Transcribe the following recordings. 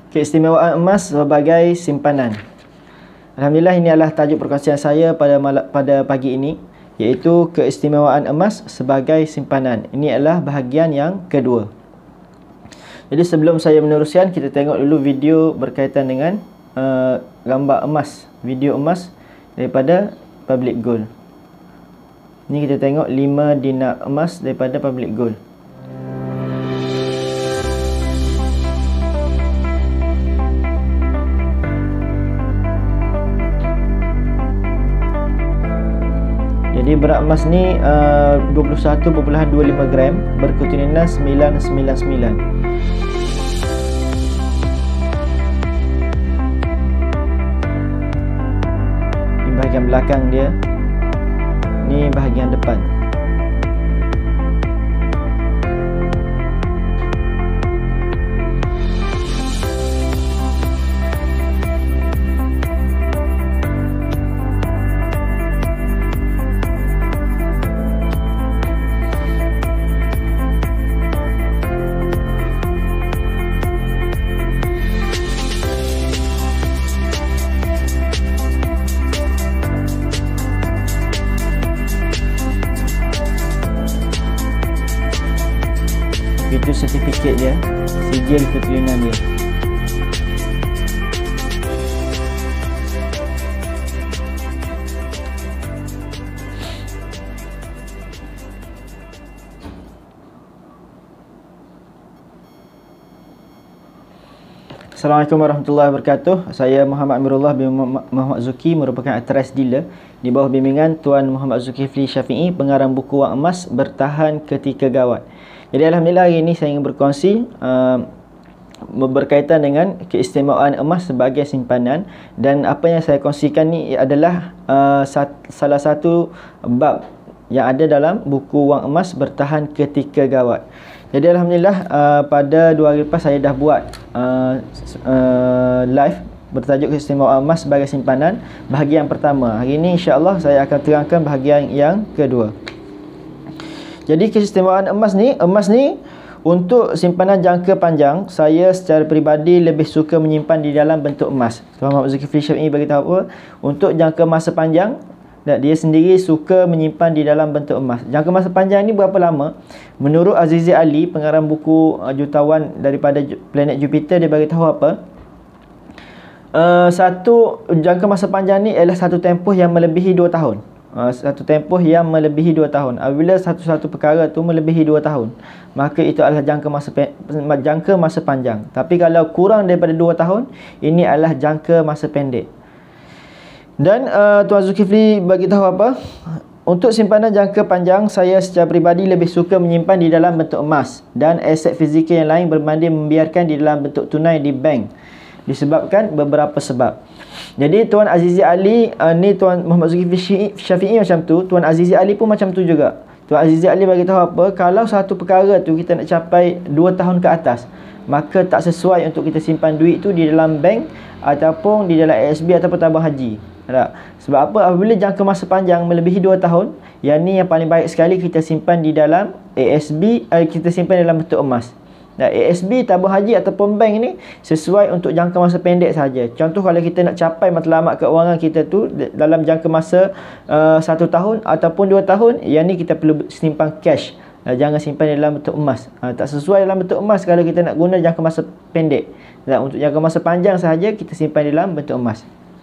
Keistimewaan emas sebagai simpanan. Alhamdulillah, ini adalah tajuk perkongsian saya pada pagi ini, iaitu keistimewaan emas sebagai simpanan. Ini adalah bahagian yang kedua. Jadi sebelum saya meneruskan, kita tengok dulu video berkaitan dengan gambar emas, video emas daripada Public Gold. Ni kita tengok 5 dinar emas daripada Public Gold. Jadi berat emas ni 21.25 gram berketurunan 999. Ini bahagian belakang dia. Ni bahagian depan. Itu sertifikat dia, sijil keturunan dia. Assalamualaikum warahmatullahi wabarakatuh. Saya Muhammad Amirullah bin Muhammad Zuki, merupakan authorized dealer di bawah bimbingan Tuan Muhammad Zulkifli Syafi'i, pengarang buku Wang Emas Bertahan Ketika Gawat. Jadi alhamdulillah, hari ini saya ingin berkongsi berkaitan dengan keistimewaan emas sebagai simpanan, dan apa yang saya kongsikan ni adalah salah satu bab yang ada dalam buku Wang Emas Bertahan Ketika Gawat. Jadi alhamdulillah, pada 2 hari lepas saya dah buat live bertajuk keistimewaan emas sebagai simpanan bahagian pertama. Hari ini insya-Allah saya akan terangkan bahagian yang kedua. Jadi keistimewaan emas ni untuk simpanan jangka panjang, saya secara peribadi lebih suka menyimpan di dalam bentuk emas. Tuan Muhammad Zulkifli Syafi'i beritahu apa? Untuk jangka masa panjang, dia sendiri suka menyimpan di dalam bentuk emas. Jangka masa panjang ni berapa lama? Menurut Azizi Ali, pengarang buku jutawan daripada planet Jupiter, dia beritahu apa? Satu jangka masa panjang ni adalah satu tempoh yang melebihi 2 tahun. Satu tempoh yang melebihi 2 tahun. Apabila satu perkara tu melebihi 2 tahun, maka itu adalah jangka masa panjang. Tapi kalau kurang daripada 2 tahun, ini adalah jangka masa pendek. Dan Tuan Zulkifli bagi tahu apa? Untuk simpanan jangka panjang, saya secara peribadi lebih suka menyimpan di dalam bentuk emas dan aset fizikal yang lain berbanding membiarkan di dalam bentuk tunai di bank, disebabkan beberapa sebab. Jadi Tuan Azizi Ali, ni Tuan Muhammad Zulkifli Syafi'i macam tu, Tuan Azizi Ali pun macam tu juga. Tuan Azizi Ali bagi tahu apa? Kalau satu perkara tu kita nak capai 2 tahun ke atas, maka tak sesuai untuk kita simpan duit tu di dalam bank ataupun di dalam ASB ataupun tabung haji. Tak? Sebab apa? Apabila jangka masa panjang melebihi 2 tahun, yang ni yang paling baik sekali kita simpan di dalam ASB, kita simpan dalam bentuk emas. Dan ASB, tabung haji ataupun bank ni sesuai untuk jangka masa pendek saja. Contoh, kalau kita nak capai matlamat keuangan kita tu dalam jangka masa 1 tahun ataupun 2 tahun, yang ni kita perlu simpan cash. Jangan simpan dalam bentuk emas. Tak sesuai dalam bentuk emas kalau kita nak guna jangka masa pendek. Dan untuk jangka masa panjang sahaja kita simpan dalam bentuk emas.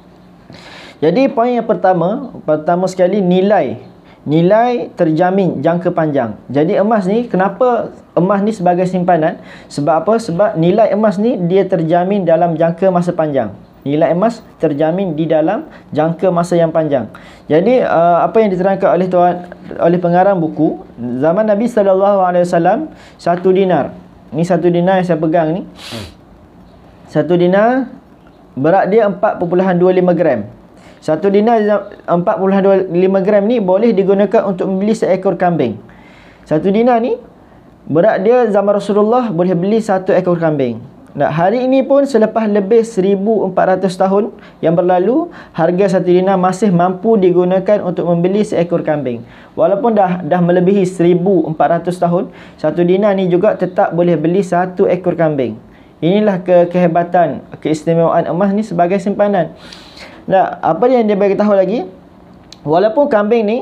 Jadi poin yang pertama sekali, nilai terjamin jangka panjang. Jadi emas ni, kenapa emas ni sebagai simpanan? Sebab apa? Sebab nilai emas ni dia terjamin dalam jangka masa panjang. Nilai emas terjamin di dalam jangka masa yang panjang. Jadi apa yang diterangkan oleh pengarang buku, zaman Nabi SAW, 1 dinar. Ni 1 dinar yang saya pegang ni. 1 dinar berat dia 4.25 gram. 1 dinar 4.25 gram ni boleh digunakan untuk membeli seekor kambing. 1 dinar ni berat dia zaman Rasulullah boleh beli 1 ekor kambing. Nah, hari ini pun selepas lebih 1400 tahun yang berlalu, harga 1 dinar masih mampu digunakan untuk membeli seekor kambing. Walaupun dah melebihi 1400 tahun, 1 dinar ni juga tetap boleh beli 1 ekor kambing. Inilah kehebatan, keistimewaan emas ni sebagai simpanan. Nah, apa yang dia bagi tahu lagi? Walaupun kambing ni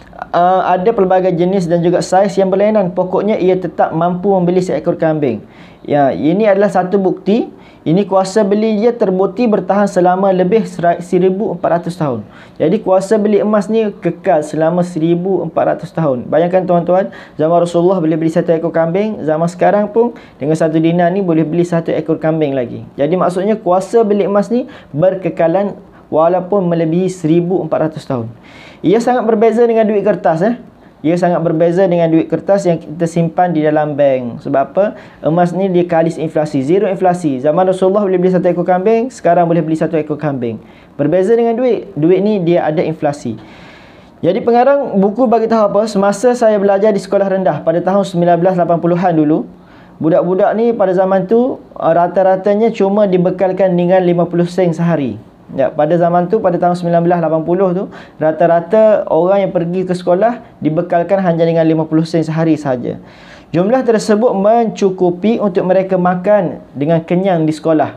ada pelbagai jenis dan juga saiz yang berlainan, pokoknya ia tetap mampu membeli seekor kambing. Ya, ini adalah satu bukti. Ini kuasa beli dia terbukti bertahan selama lebih 1400 tahun. Jadi kuasa beli emas ni kekal selama 1400 tahun. Bayangkan tuan-tuan, zaman Rasulullah boleh beli satu ekor kambing, zaman sekarang pun dengan satu dinar ni boleh beli satu ekor kambing lagi. Jadi maksudnya kuasa beli emas ni berkekalan walaupun melebihi 1400 tahun. Ia sangat berbeza dengan duit kertas. Ia sangat berbeza dengan duit kertas yang kita simpan di dalam bank. Sebab apa? Emas ni dia kalis inflasi, zero inflasi. Zaman Rasulullah boleh beli satu ekor kambing, sekarang boleh beli satu ekor kambing. Berbeza dengan duit. Duit ni dia ada inflasi. Jadi pengarang buku bagi tahu apa? Semasa saya belajar di sekolah rendah pada tahun 1980-an dulu, budak-budak ni pada zaman tu rata-ratanya cuma dibekalkan dengan 50 sen sehari. Ya, pada zaman tu, pada tahun 1980 tu, rata-rata orang yang pergi ke sekolah dibekalkan hanya dengan 50 sen sehari sahaja. Jumlah tersebut mencukupi untuk mereka makan dengan kenyang di sekolah.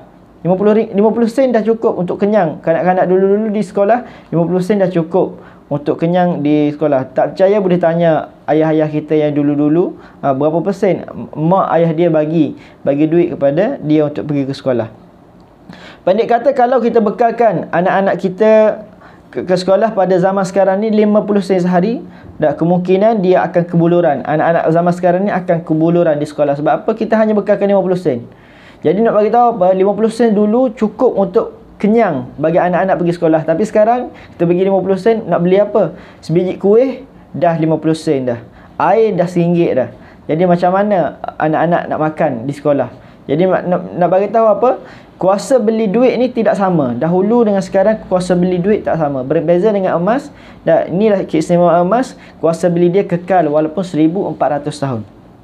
50 sen dah cukup untuk kenyang. Kanak-kanak dulu-dulu di sekolah, 50 sen dah cukup untuk kenyang di sekolah. Tak percaya boleh tanya ayah-ayah kita yang dulu-dulu, berapa persen mak ayah dia bagi duit kepada dia untuk pergi ke sekolah. Pendek kata, kalau kita bekalkan anak-anak kita ke sekolah pada zaman sekarang ni 50 sen sehari, dan kemungkinan dia akan kebuluran. Anak-anak zaman sekarang ni akan kebuluran di sekolah. Sebab apa? Kita hanya bekalkan 50 sen. Jadi nak bagi tahu apa? 50 sen dulu cukup untuk kenyang bagi anak-anak pergi sekolah. Tapi sekarang kita bagi 50 sen, nak beli apa? Sebiji kuih dah 50 sen dah. Air dah RM1 dah. Jadi macam mana anak-anak nak makan di sekolah? Jadi nak bagi tahu apa? Kuasa beli duit ni tidak sama. Dahulu dengan sekarang kuasa beli duit tak sama. Berbeza dengan emas. Dan inilah keistimewaan emas. Kuasa beli dia kekal walaupun 1400 tahun.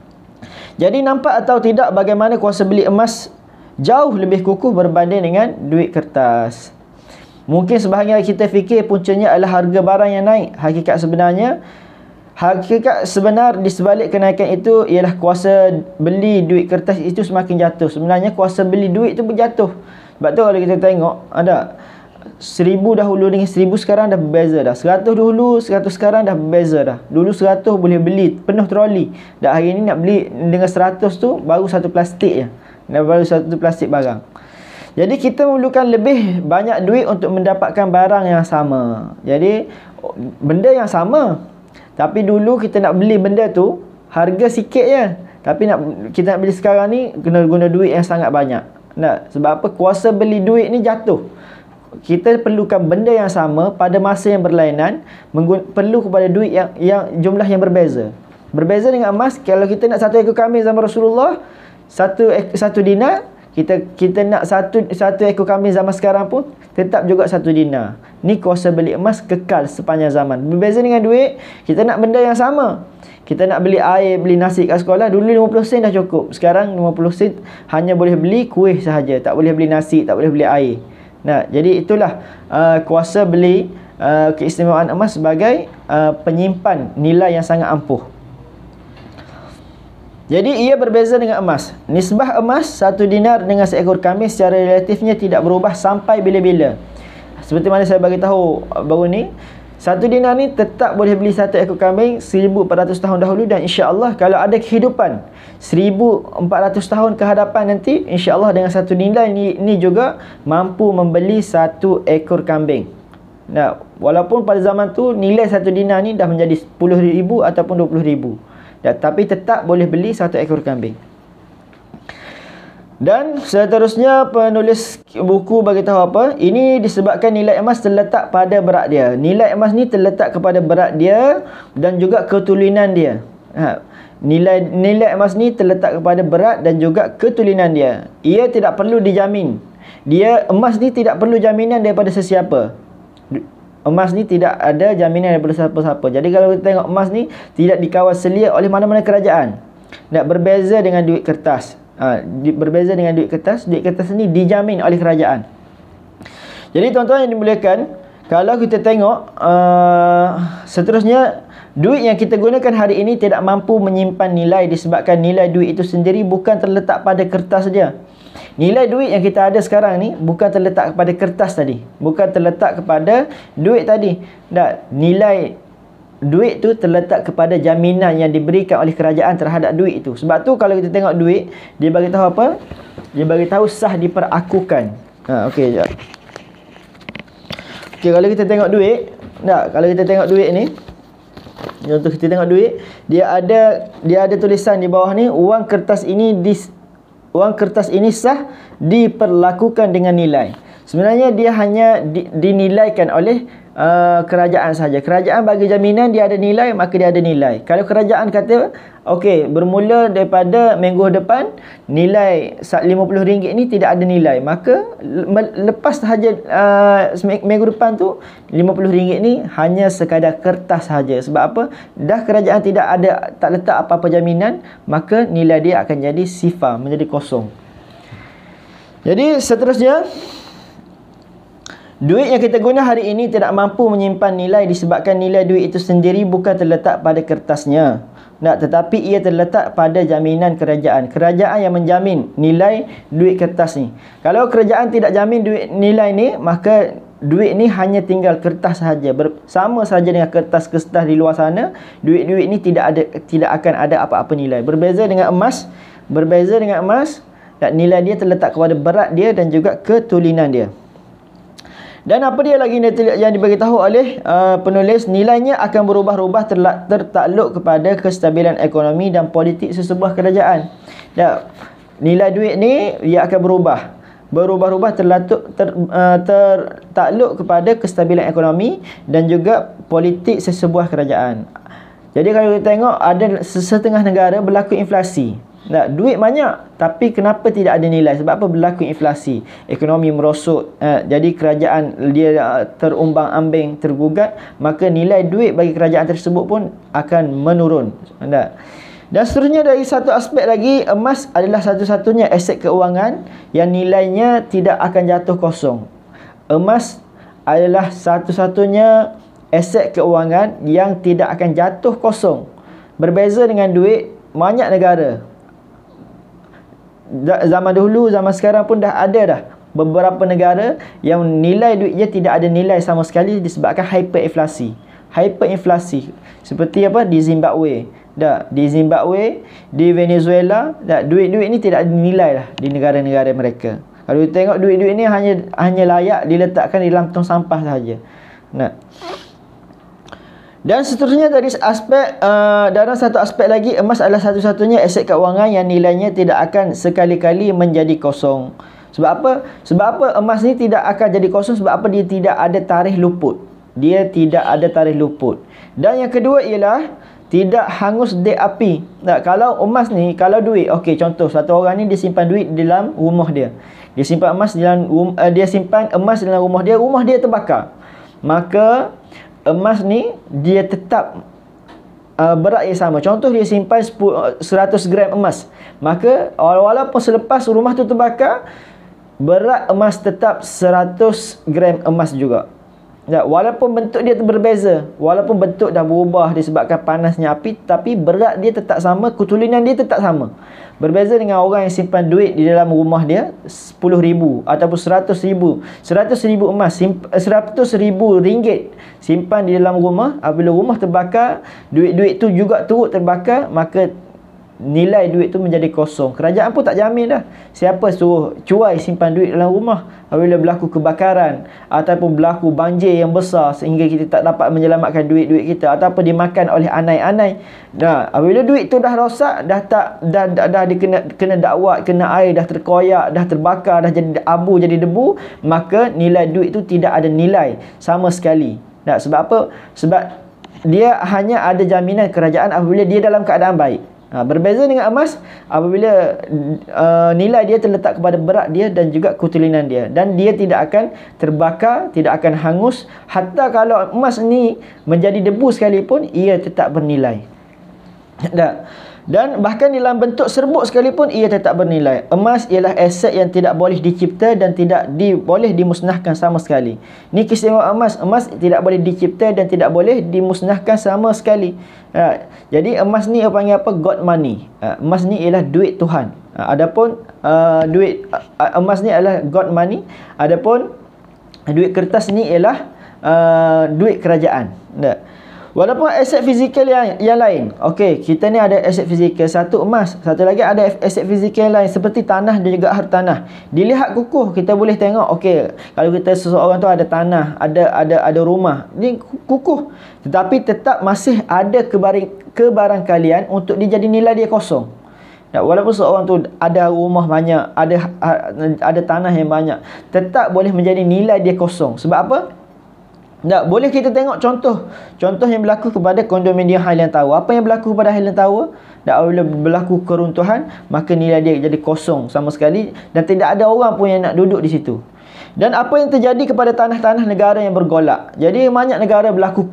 Jadi nampak atau tidak bagaimana kuasa beli emas jauh lebih kukuh berbanding dengan duit kertas. Mungkin sebahagian kita fikir puncanya adalah harga barang yang naik. Hakikat sebenar di sebalik kenaikan itu ialah kuasa beli duit kertas itu semakin jatuh. Sebenarnya kuasa beli duit itu berjatuh. Sebab tu kalau kita tengok, ada 1000 dahulu dengan 1000 sekarang dah berbeza dah. 100 dahulu, 100 sekarang dah berbeza dah. Dulu 100 boleh beli penuh troli. Dan hari ni nak beli dengan 100 tu baru satu plastik je. Baru satu plastik barang. Jadi kita memerlukan lebih banyak duit untuk mendapatkan barang yang sama. Jadi benda yang sama. Tapi dulu kita nak beli benda tu harga sikit je. Tapi kita nak beli sekarang ni kena guna duit yang sangat banyak. Sebab apa? Kuasa beli duit ni jatuh. Kita perlukan benda yang sama pada masa yang berlainan, perlu kepada duit yang jumlah yang berbeza. Berbeza dengan emas, kalau kita nak satu ekor kambing zaman Rasulullah, satu dinar, kita nak satu ekor kambing zaman sekarang pun tetap juga 1 dinar. Ni kuasa beli emas kekal sepanjang zaman. Berbeza dengan duit, kita nak benda yang sama. Kita nak beli air, beli nasi kat sekolah, dulu 50 sen dah cukup. Sekarang 50 sen hanya boleh beli kuih sahaja, tak boleh beli nasi, tak boleh beli air. Jadi itulah kuasa beli keistimewaan emas sebagai penyimpan nilai yang sangat ampuh. Jadi ia berbeza dengan emas. Nisbah emas 1 dinar dengan seekor kambing secara relatifnya tidak berubah sampai bila-bila. Seperti mana saya bagi tahu baru ni, 1 dinar ni tetap boleh beli satu ekor kambing 1400 tahun dahulu, dan insya-Allah kalau ada kehidupan 1400 tahun ke hadapan nanti, insya-Allah dengan 1 dinar ni juga mampu membeli satu ekor kambing. Walaupun pada zaman tu nilai 1 dinar ni dah menjadi 10,000 ataupun 20,000. Tapi tetap boleh beli satu ekor kambing. Dan seterusnya penulis buku bagi tahu apa? Ini disebabkan nilai emas terletak pada berat dia. Nilai emas ni terletak kepada berat dia dan juga ketulinan dia. Nilai emas ni terletak kepada berat dan juga ketulinan dia. Ia tidak perlu dijamin. Emas ni tidak perlu jaminan daripada sesiapa. Emas ni tidak ada jaminan daripada siapa-siapa. Jadi kalau kita tengok emas ni tidak dikawal selia oleh mana-mana kerajaan. Berbeza dengan duit kertas. Berbeza dengan duit kertas ni dijamin oleh kerajaan. Jadi tuan-tuan yang dimuliakan, kalau kita tengok seterusnya, duit yang kita gunakan hari ini tidak mampu menyimpan nilai disebabkan nilai duit itu sendiri bukan terletak pada kertas saja. Nilai duit yang kita ada sekarang ni bukan terletak kepada kertas tadi, bukan terletak kepada duit tadi. Tak, nilai duit tu terletak kepada jaminan yang diberikan oleh kerajaan terhadap duit itu. Sebab tu kalau kita tengok duit, dia bagi tahu apa? Dia bagi tahu sah diperakukan. Okey, jap. Okey, kalau kita tengok duit, kalau kita tengok duit ni, contoh kita tengok duit, dia ada tulisan di bawah ni, wang kertas ini sah diperlakukan dengan nilai. Sebenarnya dia hanya dinilaikan oleh kerajaan saja. Kerajaan bagi jaminan dia ada nilai, maka dia ada nilai. Kalau kerajaan kata okey, bermula daripada minggu depan nilai RM50 ni tidak ada nilai, maka lepas sahaja minggu depan tu RM50 ni hanya sekadar kertas saja. Sebab apa? Dah kerajaan tak letak apa-apa jaminan, maka nilai dia akan jadi sifar, menjadi kosong. Jadi seterusnya, duit yang kita guna hari ini tidak mampu menyimpan nilai disebabkan nilai duit itu sendiri bukan terletak pada kertasnya, tetapi ia terletak pada jaminan kerajaan. Kerajaan yang menjamin nilai duit kertas ni. Kalau kerajaan tidak jamin duit nilai ni, maka duit ni hanya tinggal kertas sahaja. Sama saja dengan kertas-kertas di luar sana, duit-duit ni tidak akan ada apa-apa nilai. Berbeza dengan emas, nilai dia terletak kepada berat dia dan juga ketulinan dia. Dan apa dia lagi yang diberitahu oleh penulis, nilainya akan berubah-ubah tertakluk kepada kestabilan ekonomi dan politik sesebuah kerajaan. Nilai duit ni ia akan berubah-ubah tertakluk kepada kestabilan ekonomi dan juga politik sesebuah kerajaan. Jadi kalau kita tengok, ada setengah negara berlaku inflasi. Duit banyak, tapi kenapa tidak ada nilai? Sebab apa? Berlaku inflasi, ekonomi merosot, jadi kerajaan dia terumbang-ambing, tergugat, maka nilai duit bagi kerajaan tersebut pun akan menurun. Dan seterusnya, dari satu aspek lagi, emas adalah satu-satunya aset keuangan yang nilainya tidak akan jatuh kosong. Emas adalah satu-satunya aset keuangan yang tidak akan jatuh kosong. Berbeza dengan duit, banyak negara, zaman dahulu, zaman sekarang pun dah ada beberapa negara yang nilai duitnya tidak ada nilai sama sekali disebabkan hyperinflasi. Seperti apa? Di Zimbabwe, di Venezuela, duit-duit ni tidak ada nilai di negara-negara mereka. Kalau kita tengok, duit-duit ni hanya layak diletakkan di dalam tong sampah sahaja. Dan seterusnya, dari dalam satu aspek lagi, emas adalah satu-satunya aset keuangan yang nilainya tidak akan sekali-kali menjadi kosong. Sebab apa? Sebab apa emas ni tidak akan jadi kosong? Sebab apa? Dia tidak ada tarikh luput. Dan yang kedua ialah tidak hangus dek api. Kalau emas ni, kalau duit, okey, contoh satu orang ni dia simpan duit di dalam rumah dia. Dia simpan emas dalam rumah dia terbakar. Maka emas ni dia tetap berat yang sama. Contoh, dia simpan 100 gram emas, maka walaupun selepas rumah tu terbakar, berat emas tetap 100 gram emas juga. Walaupun bentuk dia berbeza, walaupun bentuk dah berubah disebabkan panasnya api, tapi berat dia tetap sama, ketulinan dia tetap sama. Berbeza dengan orang yang simpan duit di dalam rumah dia 10,000 ataupun 100,000 emas, 100,000 ringgit simpan di dalam rumah. Apabila rumah terbakar, duit-duit tu juga turut terbakar, maka nilai duit tu menjadi kosong. Kerajaan pun tak jamin dah. Siapa suruh cuai simpan duit dalam rumah apabila berlaku kebakaran ataupun berlaku banjir yang besar sehingga kita tak dapat menyelamatkan duit-duit kita ataupun dimakan oleh anai-anai. Apabila duit tu dah rosak, dah kena dakwat, kena air, dah terkoyak, dah terbakar, dah jadi abu, jadi debu, maka nilai duit tu tidak ada nilai sama sekali. Sebab apa? Sebab dia hanya ada jaminan kerajaan apabila dia dalam keadaan baik. Berbeza dengan emas, apabila nilai dia terletak kepada berat dia dan juga ketulinan dia, dan dia tidak akan terbakar, tidak akan hangus. Hatta kalau emas ni menjadi debu sekalipun, ia tetap bernilai. Dan bahkan dalam bentuk serbuk sekalipun ia tetap bernilai. Emas ialah aset yang tidak boleh dicipta dan tidak boleh dimusnahkan sama sekali. Ini keistimewaan emas. Emas tidak boleh dicipta dan tidak boleh dimusnahkan sama sekali. Jadi emas ni panggil apa? God money. Emas ni ialah duit Tuhan. Adapun duit emas ni adalah God money. Adapun duit kertas ni ialah duit kerajaan. Walaupun aset fizikal yang lain. Okey, kita ni ada aset fizikal, satu emas, satu lagi ada aset fizikal yang lain seperti tanah dan juga hartanah. Dilihat kukuh, kita boleh tengok okey, kalau kita seseorang tu ada tanah, ada rumah, ni kukuh. Tetapi tetap masih ada kebarangkalian untuk dijadi nilai dia kosong. Walaupun seorang tu ada rumah banyak, ada tanah yang banyak, tetap boleh menjadi nilai dia kosong. Sebab apa? Boleh kita tengok contoh yang berlaku kepada kondominium Highland Tower. Apa yang berlaku kepada Highland Tower? Apabila berlaku keruntuhan, maka nilai dia jadi kosong sama sekali dan tidak ada orang pun yang nak duduk di situ. Dan apa yang terjadi kepada tanah-tanah negara yang bergolak? Jadi banyak negara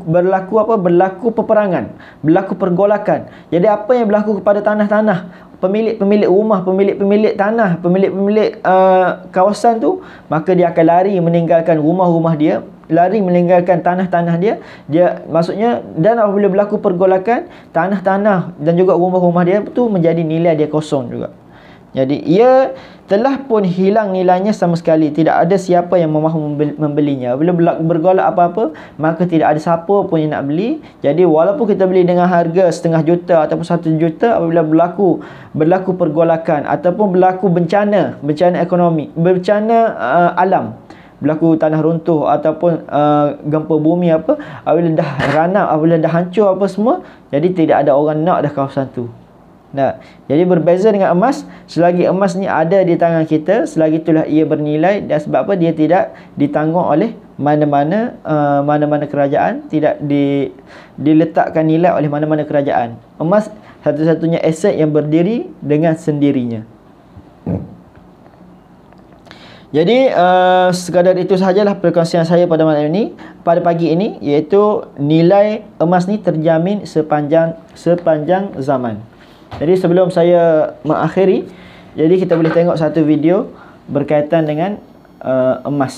berlaku peperangan, berlaku pergolakan. Jadi apa yang berlaku kepada tanah-tanah? Pemilik rumah, pemilik tanah, pemilik kawasan tu, maka dia akan lari meninggalkan rumah-rumah dia, lari meninggalkan tanah-tanah dia. Maksudnya, dan apabila berlaku pergolakan, tanah-tanah dan juga rumah-rumah dia tu menjadi nilai dia kosong juga. Jadi ia telah pun hilang nilainya sama sekali. Tidak ada siapa yang mahu membelinya. Bila bergolak apa-apa, maka tidak ada siapa pun yang nak beli. Jadi walaupun kita beli dengan harga setengah juta ataupun 1 juta, apabila berlaku pergolakan ataupun berlaku bencana ekonomi, bencana alam, berlaku tanah runtuh ataupun gempa bumi apabila dah ranap, apabila dah hancur apa semua, jadi tidak ada orang nak dah kawasan tu. Jadi berbeza dengan emas, selagi emas ni ada di tangan kita, selagi itulah ia bernilai. Dan sebab apa? Dia tidak ditanggung oleh mana-mana kerajaan, tidak diletakkan nilai oleh mana-mana kerajaan. Emas satu-satunya aset yang berdiri dengan sendirinya. Jadi sekadar itu sahajalah perkongsian saya pada malam ini, pada pagi ini, iaitu nilai emas ni terjamin sepanjang zaman. Jadi sebelum saya mengakhiri, jadi kita boleh tengok satu video berkaitan dengan emas.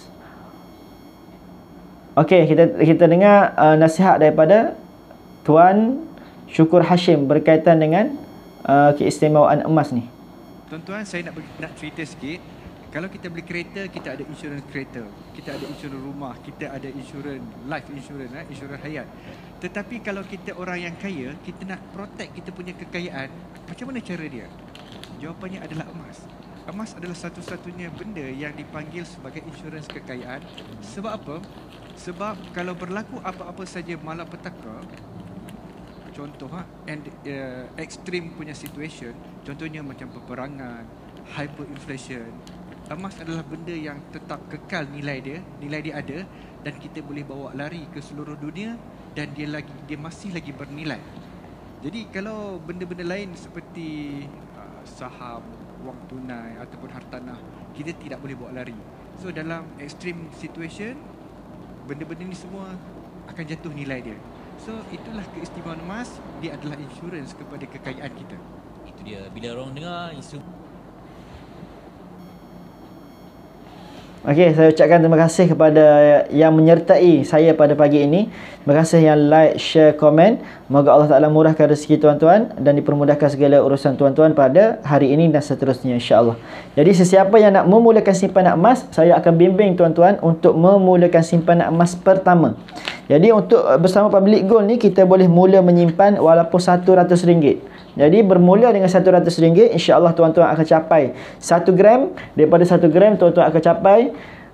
Okey, kita dengar nasihat daripada Tuan Syukur Hashim berkaitan dengan keistimewaan emas ni. Tuan-tuan, saya nak cerita sikit. Kalau kita beli kereta, kita ada insurans kereta, kita ada insurans rumah, kita ada insurans life insurance, insurans hayat. Tetapi kalau kita orang yang kaya, kita nak protect kita punya kekayaan, macam mana cara dia? Jawapannya adalah emas. Emas adalah satu-satunya benda yang dipanggil sebagai insurans kekayaan. Sebab apa? Sebab kalau berlaku apa-apa saja malapetaka, contoh extreme punya situation, contohnya macam peperangan, hyperinflation, emas adalah benda yang tetap kekal nilai dia ada, dan kita boleh bawa lari ke seluruh dunia dan dia masih lagi bernilai. Jadi kalau benda-benda lain seperti saham, wang tunai ataupun hartanah, kita tidak boleh bawa lari. So dalam extreme situation, benda-benda ni semua akan jatuh nilai dia. So itulah keistimewaan emas, dia adalah insurans kepada kekayaan kita. Itu dia, bila orang dengar isu. Okey, saya ucapkan terima kasih kepada yang menyertai saya pada pagi ini. Terima kasih yang like, share, komen. Moga Allah Ta'ala murahkan rezeki tuan-tuan dan dipermudahkan segala urusan tuan-tuan pada hari ini dan seterusnya, insya-Allah. Jadi sesiapa yang nak memulakan simpanan emas, saya akan bimbing tuan-tuan untuk memulakan simpanan emas pertama. Jadi untuk bersama Public Gold ni, kita boleh mula menyimpan walaupun RM100. Jadi bermula dengan RM100, insya-Allah tuan-tuan akan capai 1 gram. Daripada 1 gram tuan-tuan akan capai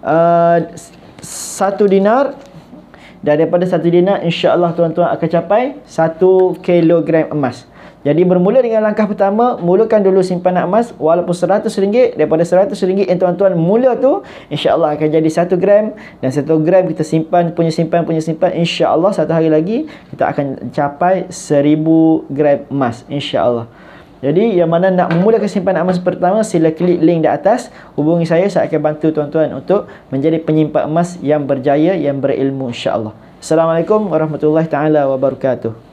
1 dinar. Dan daripada 1 dinar, insya-Allah tuan-tuan akan capai 1 kilogram emas. Jadi bermula dengan langkah pertama, mulakan dulu simpanan emas walaupun RM100. Daripada RM100 yang tuan-tuan mula tu, insya-Allah akan jadi 1 gram. Dan 1 gram kita simpan, insya-Allah satu hari lagi kita akan capai 1000 gram emas, insya-Allah. Jadi yang mana nak memulakan simpanan emas pertama, sila klik link di atas, hubungi saya akan bantu tuan-tuan untuk menjadi penyimpan emas yang berjaya, yang berilmu, insya-Allah. Assalamualaikum warahmatullahi taala wabarakatuh.